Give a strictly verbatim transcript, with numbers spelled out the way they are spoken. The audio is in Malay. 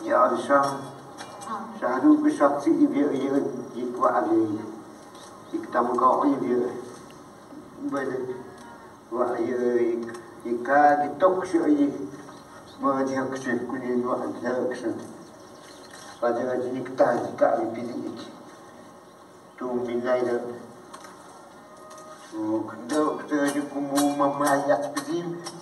Ya Aisyah, selalu bersaksi dia dia buat dia. Kita kau dia. Boleh buat dia jika ditok sih dia kesal kuning buat dia kesal. Pada hari kita jika dipilih tu bilai dah. Tu kita kita juga mau memayat begini.